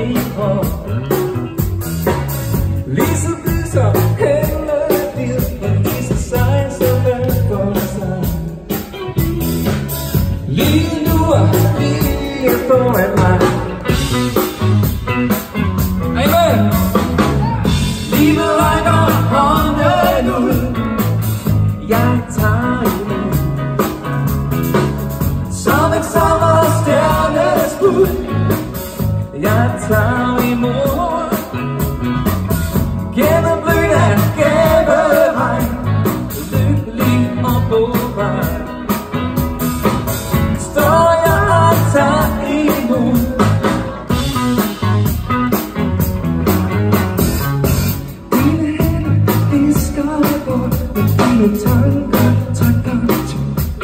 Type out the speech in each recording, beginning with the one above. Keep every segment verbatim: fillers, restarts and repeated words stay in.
på. Lige så lyser hele livet, og viser sig så vel for sig. Lige nu er lige foran mig. Amen. Livet rækker hånden ud, jeg tager imod. Som et sommerstjerneskud, jeg tager imod. Gennemblødt af gaveregn, lykkelig og på vej, står jeg og tager imod. Dine hænder, de skøjter bort, men dine tanker trækker til.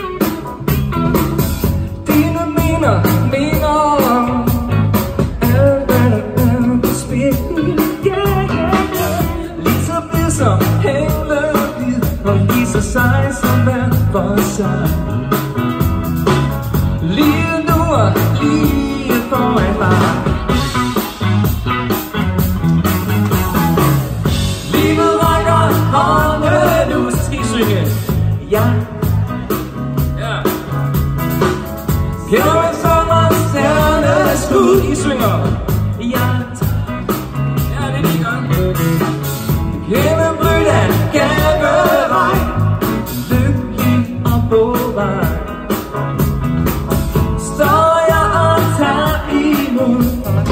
Dine minder minder om alt, hvad der er på spil. Som hele livet, og viser sig som hver for sig. Lige nu og lige foran mig. Livet rækker hånden ud. Skal I synge? Ja. Ja. Kender en sommerstjerneskud. I synger? Ja. Ja, det er lige godt. Gennemblødt af gaveregn, lykkelig og på vej, står jeg og tager imod.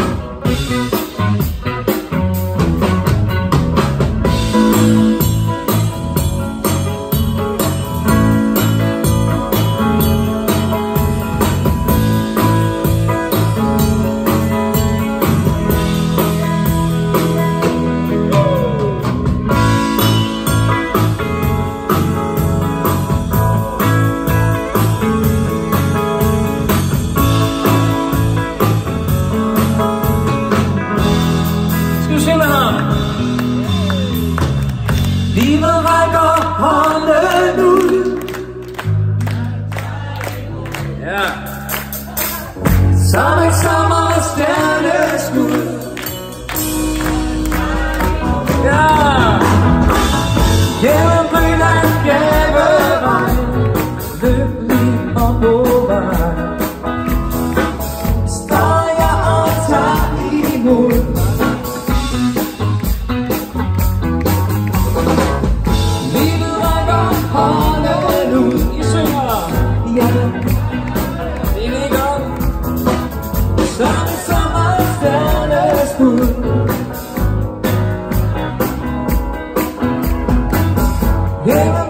Livet rækker hånden ud, ja. Som et sommerstjerneskud, ja. Gennemblødt af gaveregn, lykkelig og på vej, står jeg og tager imod. Som et sommerstjerneskud, yeah.